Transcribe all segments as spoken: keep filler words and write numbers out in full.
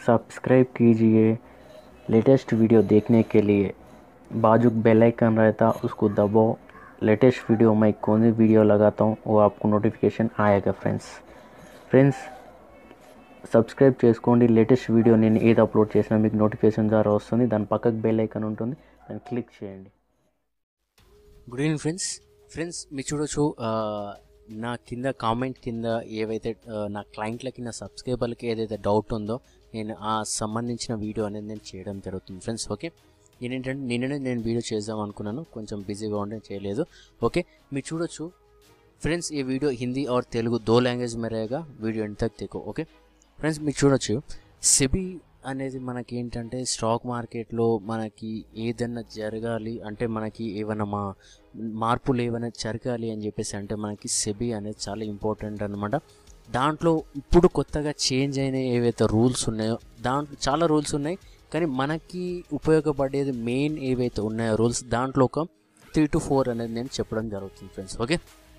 Subscribe कीजिए। Latest video देखने के लिए बाजू बेल आइकन रहता उसको दबाओ। लेटेस्ट वीडियो मैं कौन सी वीडियो लगाता हूँ वो आपको नोटिफिकेशन आएगा फ्रेंड्स ఫ్రెండ్స్ సబ్స్క్రైబ్ చేసుకోండి. లేటెస్ట్ వీడియో నేను ఏది అప్లోడ్ చేసినా మీకు నోటిఫికేషన్ ద్వారా వస్తుంది. దాని పక్కకు బెల్ ఐకాన్ ఉంటుంది, దాన్ని క్లిక్ చేయండి. గుడ్ ఈవినింగ్ ఫ్రెండ్స్ ఫ్రెండ్స్ మీరు చూడొచ్చు నా కింద కామెంట్ కింద ఏవైతే నా క్లయింట్లకి నా సబ్స్క్రైబర్లకి ఏదైతే డౌట్ ఉందో నేను ఆ సంబంధించిన వీడియో అనేది నేను చేయడం జరుగుతుంది ఫ్రెండ్స్. ఓకే, నేనేంటంటే నిన్ననే నేను వీడియో చేద్దాం అనుకున్నాను, కొంచెం బిజీగా ఉండే చేయలేదు. ఓకే, మీరు చూడొచ్చు फ्रेंड्स ये वीडियो हिंदी और तेलुगु दो लैंग्वेज में रहेगा. वीडियो एंड तक देखो. ओके फ्रेंड्स మీరు చూడొచ్చు సెబీ అనేది మనకి ఏంటంటే స్టాక్ మార్కెట్లో మనకి ఏదైనా జరగాలి అంటే మనకి ఏమైనా మా మార్పులు ఏమైనా జరగాలి అని చెప్పేసి అంటే మనకి సెబీ అనేది చాలా ఇంపార్టెంట్ అనమాట. దాంట్లో ఇప్పుడు కొత్తగా చేంజ్ అయిన ఏవైతే రూల్స్ ఉన్నాయో దాంట్లో చాలా రూల్స్ ఉన్నాయి, కానీ మనకి ఉపయోగపడేది మెయిన్ ఏవైతే ఉన్నాయో రూల్స్ దాంట్లో ఒక త్రీ టు ఫోర్ అనేది నేను చెప్పడం జరుగుతుంది ఫ్రెండ్స్. ఓకే,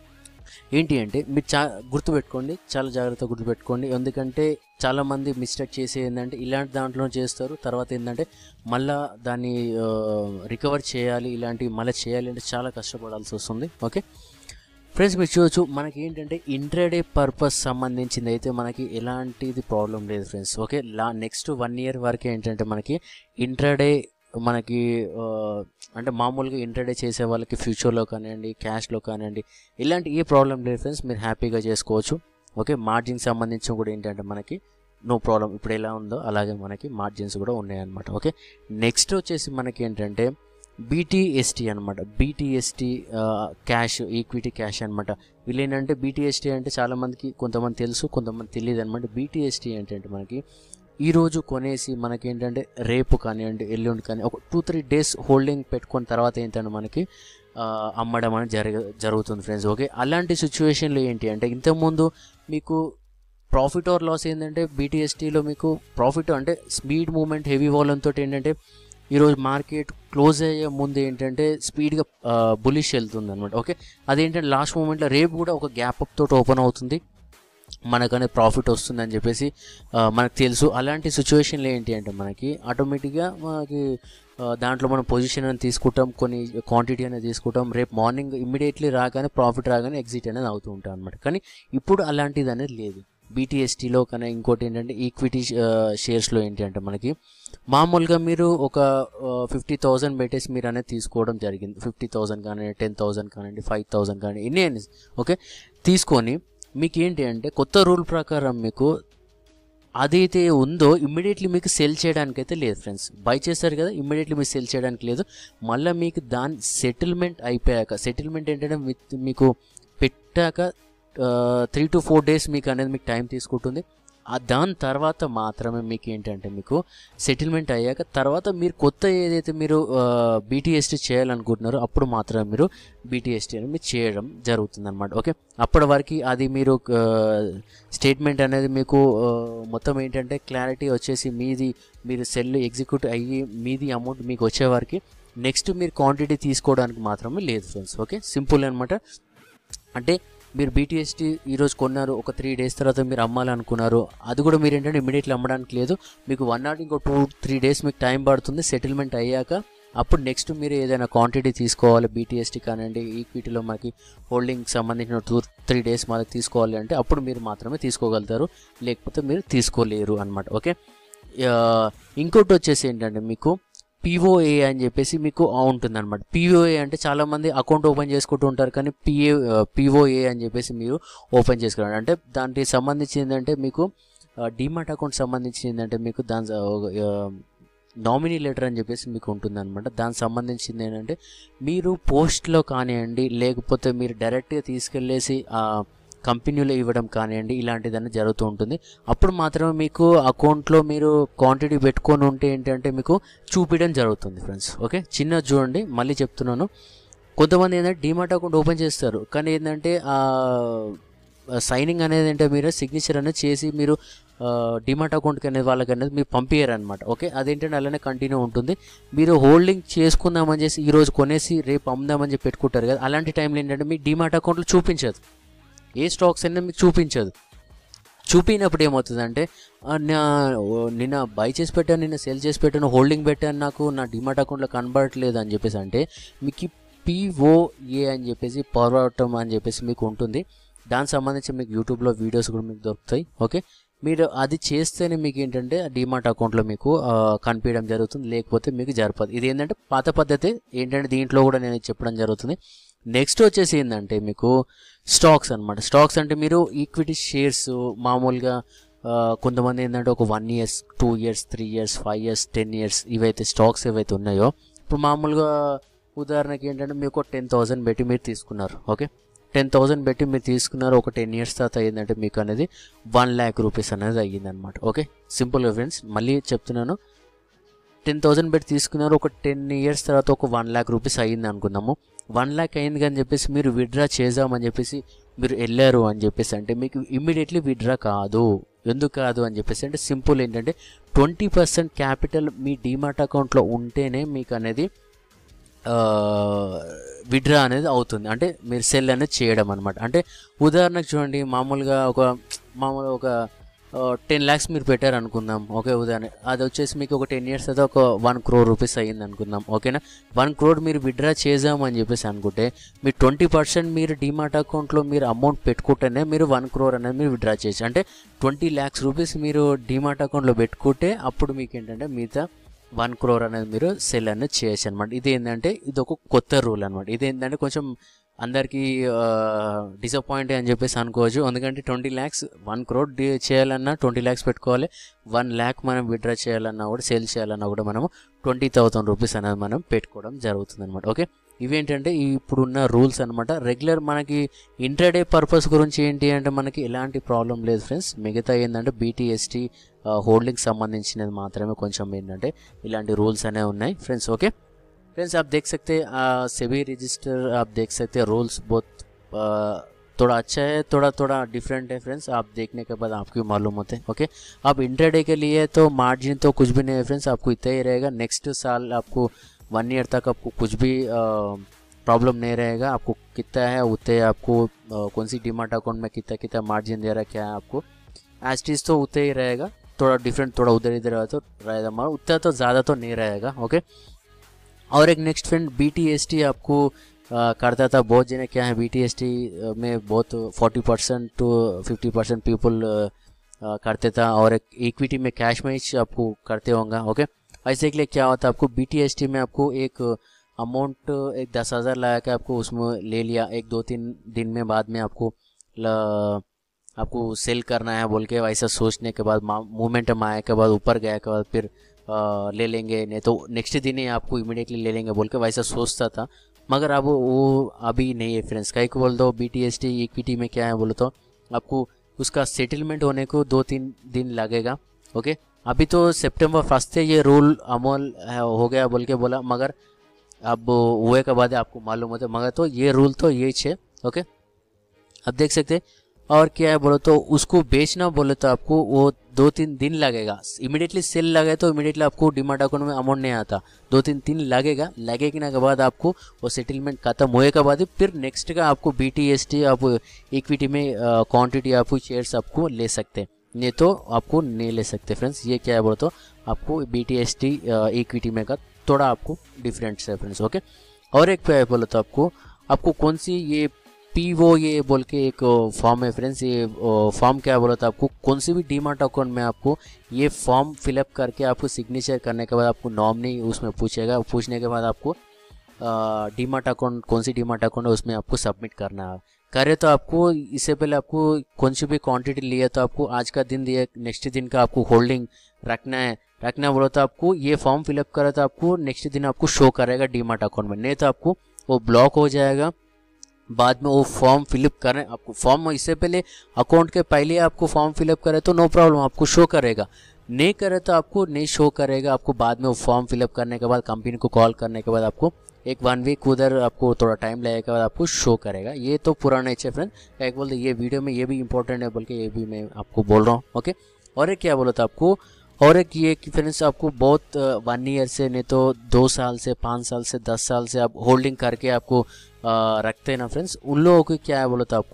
ఏంటి అంటే మీరు చా గుర్తుపెట్టుకోండి, చాలా జాగ్రత్తగా గుర్తుపెట్టుకోండి. ఎందుకంటే చాలామంది మిస్టేక్ చేసే ఏంటంటే ఇలాంటి దాంట్లో చేస్తారు, తర్వాత ఏంటంటే మళ్ళీ దాన్ని రికవర్ చేయాలి, ఇలాంటివి మళ్ళీ చేయాలి అంటే చాలా కష్టపడాల్సి వస్తుంది. ఓకే ఫ్రెండ్స్ మీరు చూడొచ్చు మనకి ఏంటంటే ఇంట్రాడే పర్పస్ సంబంధించింది అయితే మనకి ఎలాంటిది ప్రాబ్లం లేదు ఫ్రెండ్స్. ఓకే, లా నెక్స్ట్ వన్ ఇయర్ వరకు ఏంటంటే మనకి ఇంట్రాడే మనకి అంటే మామూలుగా ఇంట్రాడే చేసే వాళ్ళకి ఫ్యూచర్లో కానివ్వండి క్యాష్లో కానివ్వండి ఇలాంటి ఏ ప్రాబ్లం లేదు ఫ్రెండ్స్, మీరు హ్యాపీగా చేసుకోవచ్చు. ఓకే, మార్జిన్ సంబంధించి కూడా ఏంటంటే మనకి నో ప్రాబ్లం, ఇప్పుడు ఎలా ఉందో అలాగే మనకి మార్జిన్స్ కూడా ఉన్నాయన్నమాట. ఓకే, నెక్స్ట్ వచ్చేసి మనకి ఏంటంటే బీటీఎస్టీ అనమాట. బీటీఎస్టీ క్యాష్ ఈక్విటీ క్యాష్ అనమాట. వీళ్ళు ఏంటంటే బీటీఎస్టీ అంటే చాలామందికి కొంతమంది తెలుసు, కొంతమంది తెలియదు అనమాట. బీటీఎస్టీ ఏంటంటే మనకి ఈరోజు కొనేసి మనకి ఏంటంటే రేపు కానివ్వండి ఎల్లుండి కానీ ఒక టూ త్రీ డేస్ హోల్డింగ్ పెట్టుకున్న తర్వాత ఏంటంటే మనకి అమ్మడం అనేది జరగ జరుగుతుంది ఫ్రెండ్స్. ఓకే, అలాంటి సిచ్యువేషన్లో ఏంటి అంటే ఇంతకుముందు మీకు ప్రాఫిట్ ఆర్ లాస్ ఏంటంటే బీటీఎస్టీలో మీకు ప్రాఫిట్ అంటే స్పీడ్ మూమెంట్ హెవీ వాల్యూమ్ తోటి ఏంటంటే ఈరోజు మార్కెట్ క్లోజ్ అయ్యే ముందు ఏంటంటే స్పీడ్గా బులిష్ వెళ్తుంది అనమాట. ఓకే, అదేంటంటే లాస్ట్ మూమెంట్లో రేపు కూడా ఒక గ్యాప్ అప్ తోటి ఓపెన్ అవుతుంది, మనకనే ప్రాఫిట్ వస్తుందని చెప్పేసి మనకు తెలుసు. అలాంటి సిచ్యువేషన్లో ఏంటి అంటే మనకి ఆటోమేటిక్గా మనకి దాంట్లో మనం పొజిషన్ అనేది తీసుకుంటాం, కొన్ని క్వాంటిటీ అనేది తీసుకుంటాం, రేపు మార్నింగ్ ఇమ్మీడియట్లీ రాగానే ప్రాఫిట్ రాగానే ఎగ్జిట్ అనేది అవుతూ ఉంటాం అనమాట. కానీ ఇప్పుడు అలాంటిది అనేది లేదు బీటీఎస్టీలో. కానీ ఇంకోటి ఏంటంటే ఈక్విటీ షేర్స్లో ఏంటి అంటే మనకి మామూలుగా మీరు ఒక ఫిఫ్టీ థౌజండ్ పెట్టేసి మీరు అనేది తీసుకోవడం జరిగింది. ఫిఫ్టీ థౌజండ్ కానీ టెన్ థౌజండ్ కానివ్వండి ఫైవ్ థౌజండ్ కానీ ఎన్ని ఓకే తీసుకొని మీకు ఏంటి అంటే కొత్త రూల్ ప్రకారం మీకు అదైతే ఉందో ఇమ్మీడియట్లీ మీకు సెల్ చేయడానికి అయితే లేదు ఫ్రెండ్స్. బై చేస్తారు కదా ఇమ్మీడియట్లీ మీకు సెల్ చేయడానికి లేదు. మళ్ళీ మీకు దాని సెటిల్మెంట్ అయిపోయాక, సెటిల్మెంట్ ఏంటంటే మీకు పెట్టాక త్రీ టు ఫోర్ డేస్ మీకు అనేది మీకు టైం తీసుకుంటుంది. దాని తర్వాత మాత్రమే మీకు ఏంటంటే మీకు సెటిల్మెంట్ అయ్యాక తర్వాత మీరు కొత్త ఏదైతే మీరు బీటీఎస్టీ చేయాలనుకుంటున్నారో అప్పుడు మాత్రమే మీరు బీటీఎస్టీ అనేది మీరు చేయడం జరుగుతుంది అనమాట. ఓకే, అప్పటి వరకు అది మీరు స్టేట్మెంట్ అనేది మీకు మొత్తం ఏంటంటే క్లారిటీ వచ్చేసి మీది మీరు సెల్ ఎగ్జిక్యూట్ అయ్యి మీది అమౌంట్ మీకు వచ్చే వరకు నెక్స్ట్ మీరు క్వాంటిటీ తీసుకోవడానికి మాత్రమే లేదు ఫ్రెండ్స్. ఓకే, సింపుల్ అనమాట. అంటే మీరు బీటీఎస్టీ ఈరోజు కొన్నారు, ఒక త్రీ డేస్ తర్వాత మీరు అమ్మాలనుకున్నారు, అది కూడా మీరు ఏంటంటే ఇమీడియట్లీ అమ్మడానికి లేదు, మీకు వన్ నాట్ ఇంకో టూ త్రీ డేస్ మీకు టైం పడుతుంది. సెటిల్మెంట్ అయ్యాక అప్పుడు నెక్స్ట్ మీరు ఏదైనా క్వాంటిటీ తీసుకోవాలి బీటీఎస్టీ కానివ్వండి ఈక్విటీలో మనకి హోల్డింగ్ సంబంధించిన టూ త్రీ డేస్ మనకి తీసుకోవాలి అంటే అప్పుడు మీరు మాత్రమే తీసుకోగలుగుతారు, లేకపోతే మీరు తీసుకోలేరు అనమాట. ఓకే, ఇంకోటి వచ్చేసి ఏంటంటే మీకు పీఓఏ అని చెప్పేసి మీకు ఉంటుంది అనమాట. పీఓఏ అంటే చాలామంది అకౌంట్ ఓపెన్ చేసుకుంటూ ఉంటారు, కానీ పిఏ పీఓఏ అని చెప్పేసి మీరు ఓపెన్ చేసుకోవాలి. అంటే దానికి సంబంధించి ఏంటంటే మీకు డిమాట్ అకౌంట్ సంబంధించి ఏంటంటే మీకు దాని నామినీ లెటర్ అని చెప్పేసి మీకు ఉంటుంది అనమాట. దానికి సంబంధించింది ఏంటంటే మీరు పోస్ట్లో కానివ్వండి లేకపోతే మీరు డైరెక్ట్గా తీసుకెళ్ళేసి కంపెనీలో ఇవ్వడం కానివ్వండి ఇలాంటిదన్నీ జరుగుతూ ఉంటుంది. అప్పుడు మాత్రమే మీకు అకౌంట్లో మీరు క్వాంటిటీ పెట్టుకొని ఉంటే ఏంటంటే మీకు చూపించడం జరుగుతుంది ఫ్రెండ్స్. ఓకే, చిన్న చూడండి మళ్ళీ చెప్తున్నాను, కొంతమంది ఏంటంటే డిమాట్ అకౌంట్ ఓపెన్ చేస్తారు, కానీ ఏంటంటే సైనింగ్ అనేది అంటే మీరు సిగ్నేచర్ అనేది చేసి మీరు డిమాట్ అకౌంట్కి అనేది వాళ్ళకి అనేది మీరు పంపించారు అనమాట. ఓకే, అదేంటంటే అలానే కంటిన్యూ ఉంటుంది. మీరు హోల్డింగ్ చేసుకుందామని చేసి ఈరోజు కొనేసి రేపు అమ్ముదామని చెప్పి పెట్టుకుంటారు కదా, అలాంటి టైంలో ఏంటంటే మీ డిమాట్ అకౌంట్లో చూపించదు, ఏ స్టాక్స్ అయినా మీకు చూపించదు. చూపినప్పుడు ఏమవుతుందంటే నా నిన్న బై చేసి పెట్టాను, నిన్న సేల్ చేసి పెట్టాను, హోల్డింగ్ పెట్టాను, నాకు నా డిమాట్ అకౌంట్లో కనబడట్లేదు అని చెప్పేసి అంటే మీకు పిఓఏ అని చెప్పేసి పోరాటం అని చెప్పేసి మీకు ఉంటుంది. దానికి సంబంధించి మీకు యూట్యూబ్లో వీడియోస్ కూడా మీకు దొరుకుతాయి. ఓకే, మీరు అది చేస్తేనే మీకు ఏంటంటే డిమాట్ అకౌంట్లో మీకు కనిపించడం జరుగుతుంది, లేకపోతే మీకు జరపదు. ఇది ఏంటంటే పాత పద్ధతి ఏంటంటే దీంట్లో కూడా నేను చెప్పడం జరుగుతుంది. నెక్స్ట్ వచ్చేసి ఏంటంటే మీకు స్టాక్స్ అనమాట. స్టాక్స్ అంటే మీరు ఈక్విటీ షేర్స్ మామూలుగా కొంతమంది ఏంటంటే ఒక one years two years three years five years ten years ఇవైతే స్టాక్స్ ఏవైతే ఉన్నాయో, ఇప్పుడు మామూలుగా ఉదాహరణకి ఏంటంటే మీకు టెన్ థౌసండ్ పెట్టి మీరు తీసుకున్నారు. ఓకే, టెన్ థౌసండ్ పెట్టి మీరు తీసుకున్నారు, ఒక టెన్ ఇయర్స్ తర్వాత ఏంటంటే మీకు అనేది వన్ ల్యాక్ రూపీస్ అనేది అయ్యిందనమాట. ఓకే, సింపుల్గా ఫ్రెండ్స్ మళ్ళీ చెప్తున్నాను, టెన్ థౌసండ్ పెట్టి తీసుకున్నారు, ఒక టెన్ ఇయర్స్ తర్వాత ఒక వన్ ల్యాక్ రూపీస్ అయ్యింది అనుకుందాము. వన్ ల్యాక్ అయింది అని చెప్పేసి మీరు విత్డ్రా చేద్దామని చెప్పేసి మీరు వెళ్ళారు అని చెప్పేసి అంటే మీకు ఇమ్మీడియట్లీ విత్డ్రా కాదు. ఎందుకు కాదు అని చెప్పేసి అంటే సింపుల్ ఏంటంటే ట్వంటీ పర్సెంట్ క్యాపిటల్ మీ డీమాట్ అకౌంట్లో ఉంటేనే మీకు అనేది విత్డ్రా అనేది అవుతుంది, అంటే మీరు సెల్ అనేది చేయడం అనమాట. అంటే ఉదాహరణకు చూడండి, మామూలుగా ఒక మామూలుగా ఒక టెన్ ల్యాక్స్ మీరు పెట్టారు అనుకుందాం. ఓకే, ఉదాహరణ అది వచ్చేసి మీకు ఒక టెన్ ఇయర్స్ అయితే ఒక వన్ క్రోర్ రూపీస్ అయ్యింది అనుకుందాం. ఓకేనా, వన్ క్రోర్ మీరు విత్డ్రా చేద్దామని చెప్పేసి అనుకుంటే మీరు ట్వంటీ పర్సెంట్ మీరు డీమాట్ అకౌంట్లో మీరు అమౌంట్ పెట్టుకుంటేనే మీరు వన్ క్రోర్ అనేది మీరు విత్డ్రా చేయొచ్చు. అంటే ట్వంటీ ల్యాక్స్ రూపీస్ మీరు డీమాట్ అకౌంట్లో పెట్టుకుంటే అప్పుడు మీకు ఏంటంటే మిగతా వన్ క్రోర్ అనేది మీరు సెల్ అనేది చేయొచ్చు అనమాట. ఇది ఏంటంటే ఇది ఒక కొత్త రూల్ అనమాట. ఇది ఏంటంటే కొంచెం అందరికీ డిసప్పాయింట్ అని చెప్పేసి అనుకోవచ్చు. ఎందుకంటే ట్వంటీ ల్యాక్స్ వన్ క్రోర్ చేయాలన్నా ట్వంటీ ల్యాక్స్ పెట్టుకోవాలి, వన్ ల్యాక్ మనం విత్డ్రా చేయాలన్నా కూడా సేల్ చేయాలన్నా కూడా మనము ట్వంటీ థౌసండ్ రూపీస్ అనేది మనం పెట్టుకోవడం జరుగుతుంది అనమాట. ఓకే, ఇవేంటంటే ఇప్పుడున్న రూల్స్ అనమాట. రెగ్యులర్ మనకి ఇంట్రాడే పర్పస్ గురించి ఏంటి అంటే మనకి ఎలాంటి ప్రాబ్లం లేదు ఫ్రెండ్స్. మిగతా ఏంటంటే బీటీఎస్టీ హోల్డింగ్ సంబంధించినది మాత్రమే కొంచెం ఏంటంటే ఇలాంటి రూల్స్ అనేవి ఉన్నాయి ఫ్రెండ్స్. ఓకే फ्रेंड्स, आप देख सकते हैं सेबी रजिस्टर, आप देख सकते हैं रूल्स बहुत आ, थोड़ा अच्छा है, थोड़ा थोड़ा डिफरेंट है फ्रेंड्स. आप देखने के बाद आपको मालूम होते हैं. ओके, आप इंट्राडे के लिए तो मार्जिन तो कुछ भी नहीं है फ्रेंड्स, आपको इतना ही रहेगा. नेक्स्ट साल आपको वन ईयर तक आपको कुछ भी प्रॉब्लम नहीं रहेगा. आपको कितना है उतने आपको आ, कौन सी डीमार्ट अकाउंट में कितना कितना मार्जिन दे रहा है, क्या है आपको एज टीज तो उतना ही रहेगा. थोड़ा डिफरेंट थोड़ा उधर इधर तो रहेगा, मगर उतना तो ज़्यादा तो नहीं रहेगा. ओके, और एक नेक्स्ट फ्रेंड बीटीएसटी आपको आ, करता था बहुत जने. क्या है बीटीएसटी में बहुत forty percent to fifty percent people करते था, और एक इक्विटी में कैश में ही आपको करते होंगे. ओके, ऐसे के लिए क्या होता है आपको बीटीएसटी में आपको एक अमाउंट एक दस हज़ार लगा के आपको उसमें ले लिया, एक दो तीन दिन में बाद में आपको ल, आपको सेल करना है बोल के वैसा सोचने के बाद मोमेंटम आने के बाद ऊपर गया के बाद फिर आ, ले लेंगे, नहीं तो नेक्स्ट दिन ही आपको इमीडिएटली ले लेंगे बोल के वैसा सोचता था. मगर अब वो अभी नहीं है फ्रेंड्स. कहीं को बोल दो बीटीएसटी इक्विटी में क्या है बोलो तो आपको उसका सेटलमेंट होने को दो तीन दिन लगेगा. ओके, अभी तो सितंबर फर्स्ट से ये रूल अमल हो गया बोल के बोला, मगर अब हुए के बाद आपको मालूम होता है. मगर तो ये रूल तो ये है. ओके, अब देख सकते. और क्या है बोलो तो उसको बेचना बोले तो आपको वो दो तीन दिन लगेगा. इमीडिएटली सेल लगे तो इमीडिएटली आपको डीमार्ट अकाउंट में अमाउंट नहीं आता, दो तीन दिन लगेगा. लगेगा के बाद आपको वो सेटलमेंट खत्म हुए के बाद फिर नेक्स्ट का आपको बीटीएसटी आप इक्विटी में क्वांटिटी आपको शेयर्स आपको ले सकते हैं, नहीं तो आपको नहीं ले सकते फ्रेंड्स. ये क्या है बोलो तो आपको बीटीएसटी इक्विटी में का थोड़ा आपको डिफरेंट है फ्रेंड्स. ओके, और एक क्या है बोलो तो आपको आपको कौन सी ये पी वो ये बोल के एक फॉर्म है फ्रेंड्स. ये फॉर्म क्या बोला था आपको कौन सी भी डीमार्ट अकाउंट में आपको ये फॉर्म फिलअप करके आपको सिग्नेचर करने के बाद आपको नॉमिनी उसमें पूछेगा. पूछने के बाद आपको डीमार्ट अकाउंट कौन सी डीमार्ट अकाउंट है उसमें आपको सबमिट करना है. करे तो आपको इससे पहले आपको कौन सी भी क्वांटिटी लिया तो आपको आज का दिन दिया, नेक्स्ट दिन का आपको होल्डिंग रखना है. रखना बोला तो आपको ये फॉर्म फिलअप करा तो आपको नेक्स्ट दिन आपको शो करेगा डीमार्ट अकाउंट में, नहीं तो आपको वो ब्लॉक हो जाएगा. बाद में वो फॉर्म फिलअप करें आपको फॉर्म इससे पहले अकाउंट के पहले आपको फॉर्म फिलअप करें तो नो प्रॉब्लम आपको शो करेगा, नहीं करे तो आपको नहीं शो करेगा. आपको बाद में वो फॉर्म फिलअप करने के बाद कंपनी को कॉल करने के बाद आपको एक वन वीक उधर आपको थोड़ा टाइम लगेगा, बाद आपको शो करेगा. ये तो पुराना है फ्रेंड. एक बोलते ये वीडियो में ये भी इंपॉर्टेंट है बोल के ये भी मैं आपको बोल रहा हूँ. ओके, और एक क्या बोला था आपको, और एक ये कि फ्रेंड्स आपको बहुत वन ईयर से नहीं तो दो साल से पाँच साल से दस साल से आप होल्डिंग करके आपको आ, रखते हैं ना फ्रेंड्स, उन लोगों को क्या है बोलो तो आपको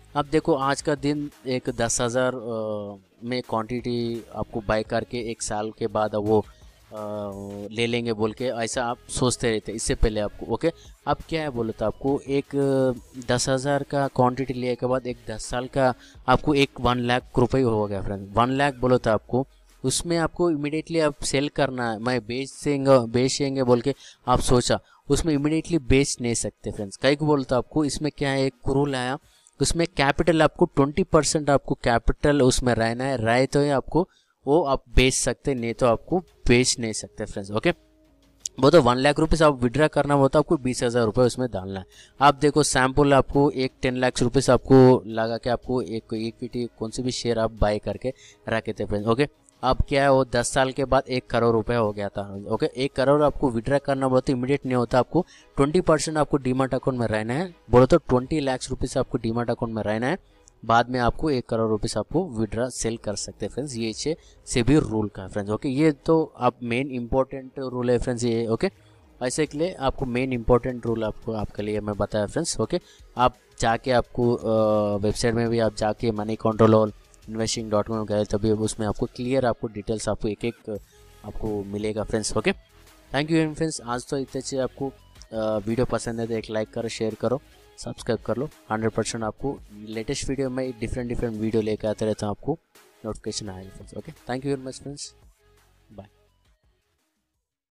अब देखो आज का दिन एक दस हज़ार में क्वांटिटी आपको बाय करके एक साल के बाद वो आ, ले लेंगे बोल के ऐसा आप सोचते रहते इससे पहले आपको। ओके, अब क्या है बोलो तो आपको एक दस हज़ार का क्वांटिटी लेने के बाद एक दस साल का आपको एक वन लाख रुपये हो गया फ्रेंड। वन लाख बोलो तो आपको उसमें आपको इमिडिएटली आप सेल करना है, मैं बेच देंगे बेचेंगे बोल के आप सोचा, उसमें इमिडिएटली बेच नहीं सकते फ्रेंड्स। कई को बोलता आपको इसमें क्या है, एक रूल आया उसमें कैपिटल आपको ट्वेंटी परसेंट आपको कैपिटल उसमें रहना है, रहे तो है आपको वो आप बेच सकते, नहीं तो आपको बेच नहीं सकते फ्रेंड्स। ओके, वो तो वन लाख रुपीज़ आप विड्रा करना होता है, आपको बीस हज़ार रुपये उसमें डालना है। आप देखो सैम्पल आपको एक टेन लाख रुपीज़ आपको लगा के आपको एक इक्विटी कौन सी भी शेयर आप बाय करके रखे थे फ्रेंड्स। ओके, अब क्या है वो दस साल के बाद एक करोड़ रुपए हो गया था। ओके, एक करोड़ आपको विड्रा करना बोलो तो इमीडिएट नहीं होता, आपको ट्वेंटी परसेंट आपको डीमार्ट अकाउंट में रहना है, बोलो तो ट्वेंटी लाख रुपीज़ आपको डीमार्ट अकाउंट में रहना है, बाद में आपको एक करोड़ रुपीस आपको विड्रा सेल कर सकते हैं फ्रेंड्स। ये छे सेबी रूल का फ्रेंड्स। ओके, ये तो आप मेन इंपॉर्टेंट रूल है फ्रेंड्स ये। ओके, ऐसे के लिए आपको मेन इंपॉर्टेंट रूल आपको आपके लिए मैं बताया फ्रेंड्स। ओके, आप जाके आपको वेबसाइट में भी आप जाके मनी कंट्रोल और इन्वेस्टिंग डॉट कॉम गए तभी उसमें आपको क्लियर आपको डिटेल्स आपको एक एक आपको मिलेगा friends. Okay, thank you friends. आज तो इतने से आपको वीडियो पसंद है तो एक लाइक करो, शेयर करो, सब्सक्राइब कर लो। हंड्रेड परसेंट आपको लेटेस्ट वीडियो में डिफरेंट डिफरेंट वीडियो लेकर आते रहता हूँ, आपको नोटिफिकेशन आएगा friends. Okay, thank you very much friends.